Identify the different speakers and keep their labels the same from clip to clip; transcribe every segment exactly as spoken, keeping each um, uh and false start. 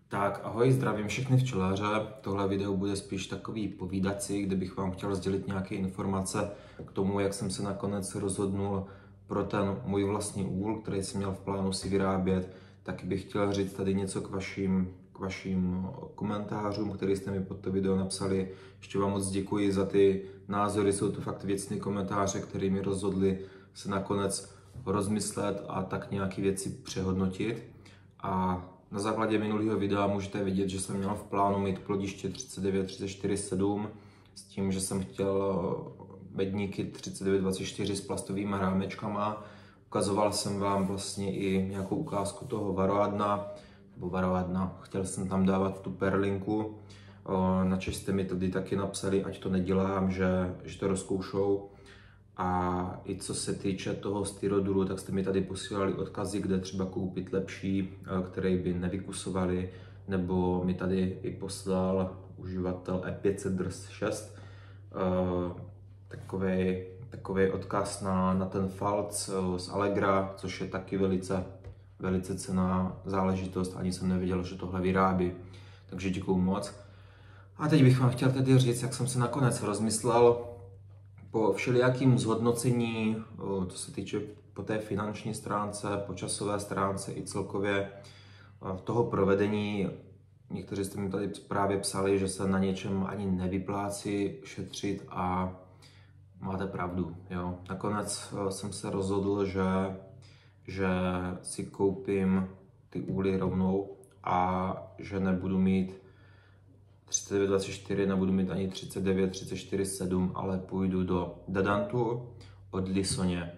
Speaker 1: Tak ahoj, zdravím všechny včelaře. Tohle video bude spíš takový povídací, kde bych vám chtěl sdělit nějaké informace k tomu, jak jsem se nakonec rozhodnul pro ten můj vlastní úl, který jsem měl v plánu si vyrábět. Taky bych chtěl říct tady něco k vašim, k vašim komentářům, které jste mi pod to video napsali. Ještě vám moc děkuji za ty názory, jsou to fakt věcné komentáře, které mi rozhodly se nakonec rozmyslet a tak nějaké věci přehodnotit. A na základě minulého videa můžete vidět, že jsem měl v plánu mít plodiště třicet devět třicet čtyři sedm s tím, že jsem chtěl bedníky třicet devět dvacet čtyři s plastovými rámečkama. Ukazoval jsem vám vlastně i nějakou ukázku toho varoadna, nebo varoadna, chtěl jsem tam dávat tu perlinku. Na Češ jste mi tady taky napsali, ať to nedělám, že, že to rozkoušou. A i co se týče toho styroduru, tak jste mi tady posílali odkazy, kde třeba koupit lepší, které by nevykusovali, nebo mi tady i poslal uživatel E pět set drs šest takový, takový odkaz na, na ten falc z Allegra, což je taky velice, velice cenná záležitost, ani jsem nevěděl, že tohle vyrábí, takže děkuju moc. A teď bych vám chtěl tedy říct, jak jsem se nakonec rozmyslel. Po všelijakým zhodnocení, co se týče po té finanční stránce, po časové stránce i celkově toho provedení, někteří jste mi tady právě psali, že se na něčem ani nevyplácí šetřit a máte pravdu. Jo. Nakonec jsem se rozhodl, že, že si koupím ty úly rovnou a že nebudu mít třicet devět dvacet čtyři, nebudu mít ani třicet devět třicet čtyři sedm, ale půjdu do Dadantu od Lisoně.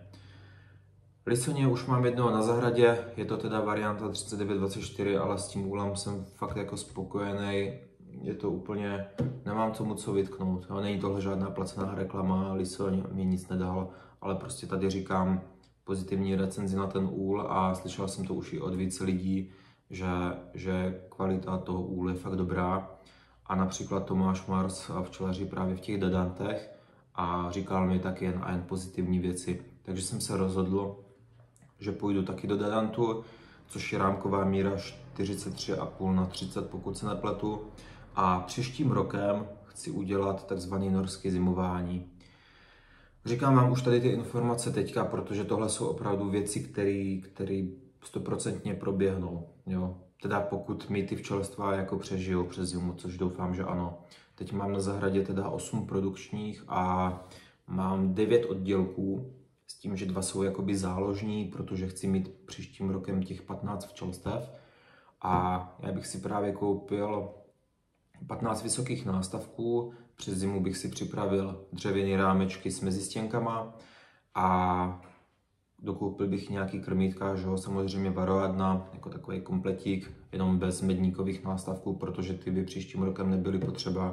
Speaker 1: Lisoně už mám jednoho na zahradě, je to teda varianta třicet devět dvacet čtyři, ale s tím úlem jsem fakt jako spokojený. Je to úplně, nemám tomu co vytknout. Jo, není tohle žádná placená reklama, Lisoň mi nic nedal, ale prostě tady říkám pozitivní recenzi na ten úl a slyšel jsem to už i od více lidí, že, že kvalita toho úlu je fakt dobrá. A například Tomáš Mars včelaří právě v těch Dadantech a říkal mi taky jen a jen pozitivní věci. Takže jsem se rozhodl, že půjdu taky do Dadantu, což je rámková míra čtyřicet tři a půl na třicet, pokud se nepletu. A příštím rokem chci udělat takzvané norské zimování. Říkám vám už tady ty informace teďka, protože tohle jsou opravdu věci, které stoprocentně proběhnou. Jo. Teda pokud mi ty včelstva jako přežijou přes zimu, což doufám, že ano. Teď mám na zahradě teda osm produkčních a mám devět oddělků, s tím, že dva jsou jakoby záložní, protože chci mít příštím rokem těch patnáct včelstev. A já bych si právě koupil patnáct vysokých nástavků, přes zimu bych si připravil dřevěné rámečky s mezistěnkama a dokoupil bych nějaký krmítka, že jo, samozřejmě varoadna, jako takový kompletík, jenom bez medníkových nástavků, protože ty by příštím rokem nebyly potřeba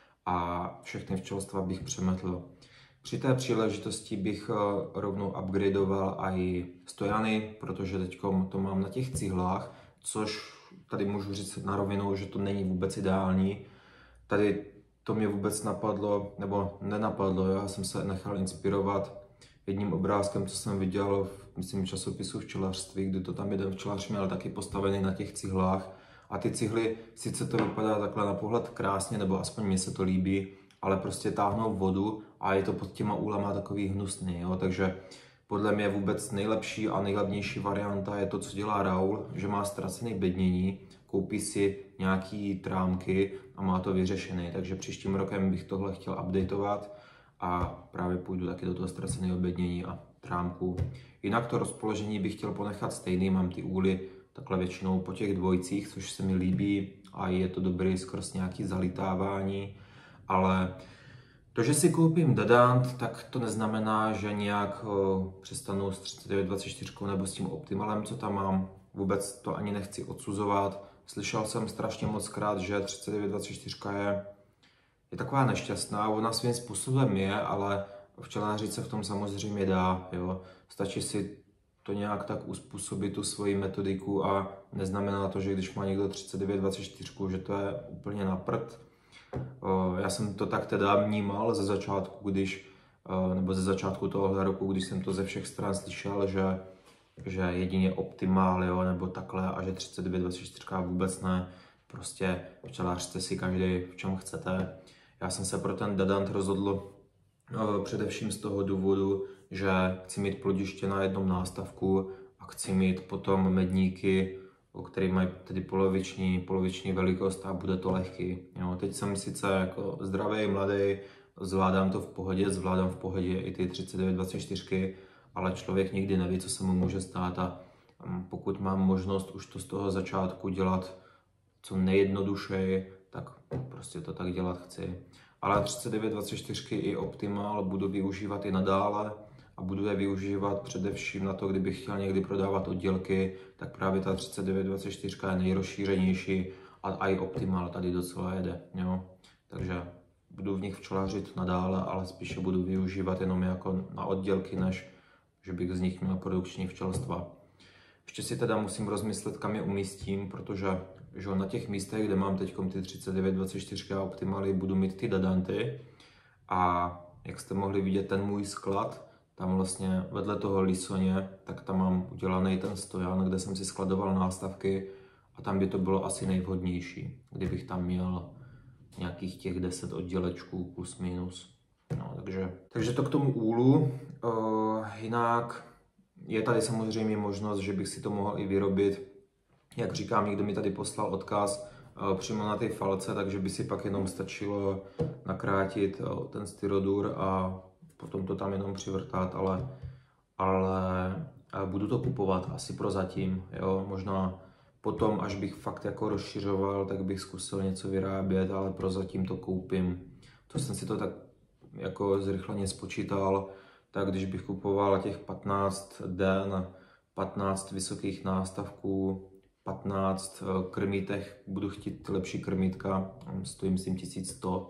Speaker 1: a všechny včelstva bych přemetl. Při té příležitosti bych rovnou upgradeoval i stojany, protože teď to mám na těch cihlách, což tady můžu říct na rovinu, že to není vůbec ideální. Tady to mě vůbec napadlo, nebo nenapadlo, já jsem se nechal inspirovat jedním obrázkem, co jsem viděl v myslím, časopisu včelařství, kde to tam jeden včelař měl taky postavený na těch cihlách. A ty cihly, sice to vypadá takhle na pohled krásně, nebo aspoň mně se to líbí, ale prostě táhnou vodu a je to pod těma úlama takový hnusný. Jo? Takže podle mě vůbec nejlepší a nejlevnější varianta je to, co dělá Raul, že má ztracený bednění, koupí si nějaký trámky a má to vyřešený. Takže příštím rokem bych tohle chtěl updateovat a právě půjdu taky do toho ztraceného bednění a trámku. Jinak to rozpoložení bych chtěl ponechat stejný, mám ty úly takhle většinou po těch dvojcích, což se mi líbí a je to dobrý skrz nějaký zalitávání, ale to, že si koupím Dadant, tak to neznamená, že nějak o, přestanu s třicet devět dvacet čtyři nebo s tím Optimalem, co tam mám. Vůbec to ani nechci odsuzovat. Slyšel jsem strašně moc krát, že třicet devět dvacet čtyři je, je taková nešťastná. Ona svým způsobem je, ale včelařit se v tom samozřejmě dá. Jo. Stačí si to nějak tak uspůsobit tu svoji metodiku a neznamená to, že když má někdo třicet devět dvacet čtyři, že to je úplně na prd. Já jsem to tak teda vnímal ze začátku, když, nebo ze začátku tohohle roku, když jsem to ze všech stran slyšel, že, že jedině Optimal, jo, nebo takhle, a že třicet devět dvacet čtyři vůbec ne, prostě včelařte si každý v čem chcete. Já jsem se pro ten dadant rozhodl uh, především z toho důvodu, že chci mít plodiště na jednom nástavku a chci mít potom medníky, který mají tedy poloviční, poloviční velikost a bude to lehký. Jo, teď jsem sice jako zdravý, mladý, zvládám to v pohodě, zvládám v pohodě i ty třicet devět dvacet čtyři, ale člověk nikdy neví, co se mu může stát a pokud mám možnost už to z toho začátku dělat co nejjednodušeji, tak prostě to tak dělat chci. Ale třicet devět dvacet čtyři i Optimal budu využívat i nadále a budu je využívat především na to, kdybych chtěl někdy prodávat oddělky, tak právě ta třicet devět dvacet čtyři je nejrozšířenější a i Optimal tady docela jede. Jo? Takže budu v nich včelařit nadále, ale spíše budu využívat jenom jako na oddělky, než že bych z nich měl produkční včelstva. Ještě si teda musím rozmyslet, kam je umístím, protože že na těch místech, kde mám teď ty třicet devět dvacet čtyři a Optimaly, budu mít ty dadanty. A jak jste mohli vidět ten můj sklad, tam vlastně vedle toho lisoně, tak tam mám udělaný ten stojan, kde jsem si skladoval nástavky a tam by to bylo asi nejvhodnější, kdybych tam měl nějakých těch deset oddělečků plus minus. No, takže, takže to k tomu úlu. Uh, jinak je tady samozřejmě možnost, že bych si to mohl i vyrobit. Jak říkám, někdo mi tady poslal odkaz uh, přímo na ty falce, takže by si pak jenom stačilo nakrátit uh, ten styrodur a potom to tam jenom přivrtat, ale, ale uh, budu to kupovat asi prozatím, jo, možná potom, až bych fakt jako rozšiřoval, tak bych zkusil něco vyrábět, ale prozatím to koupím. To jsem si to tak jako zrychleně spočítal, tak když bych kupoval těch patnáct den, patnáct vysokých nástavků, patnáct krmítek, budu chtít lepší krmítka, stojí myslím tisíc sto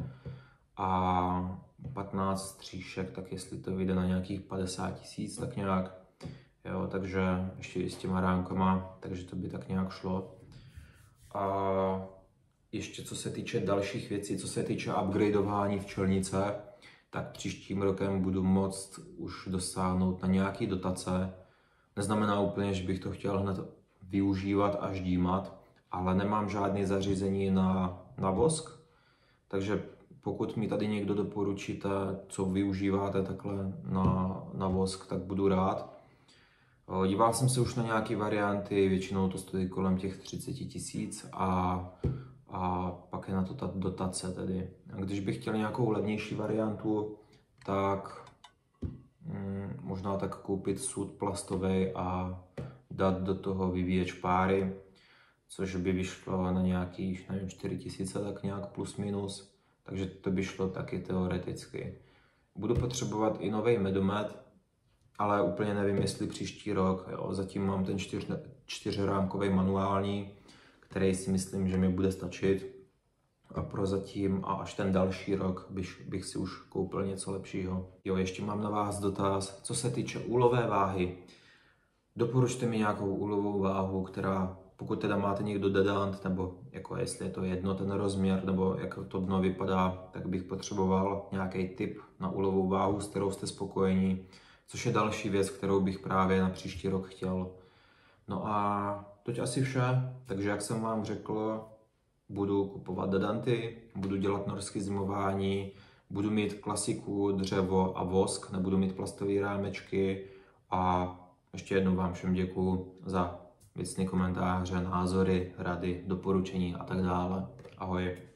Speaker 1: a patnáct stříšek, tak jestli to vyjde na nějakých padesát tisíc, tak nějak. Jo, takže ještě i s těma ránkama, takže to by tak nějak šlo. A ještě co se týče dalších věcí, co se týče upgradeování včelnice, tak příštím rokem budu moct už dosáhnout na nějaký dotace. Neznamená úplně, že bych to chtěl hned využívat a ždímat, ale nemám žádné zařízení na, na vosk, takže pokud mi tady někdo doporučíte, co využíváte takhle na, na vosk, tak budu rád. Díval jsem se už na nějaké varianty, většinou to stojí kolem těch třicet tisíc a, a pak je na to ta dotace tedy. A když bych chtěl nějakou levnější variantu, tak mm, možná tak koupit sud plastový a dát do toho vyvíječ páry, což by vyšlo na nějakých, nevím, čtyři tisíce, tak nějak plus minus, takže to by šlo taky teoreticky. Budu potřebovat i nový medomet, ale úplně nevím, jestli příští rok. Jo. Zatím mám ten čtyř, čtyřrámkový manuální, který si myslím, že mi bude stačit. A prozatím a až ten další rok bych, bych si už koupil něco lepšího. Jo, ještě mám na vás dotaz, co se týče úlové váhy. Doporučte mi nějakou úlovou váhu, která, pokud teda máte někdo dadant, nebo jako jestli je to jedno ten rozměr, nebo jak to dno vypadá, tak bych potřeboval nějaký tip na úlovou váhu, s kterou jste spokojení. Což je další věc, kterou bych právě na příští rok chtěl. No a toť asi vše, takže jak jsem vám řekl, budu kupovat dadanty, budu dělat norské zimování, budu mít klasiku, dřevo a vosk, nebudu mít plastové rámečky a ještě jednou vám všem děkuju za věcné komentáře, názory, rady, doporučení a tak dále. Ahoj.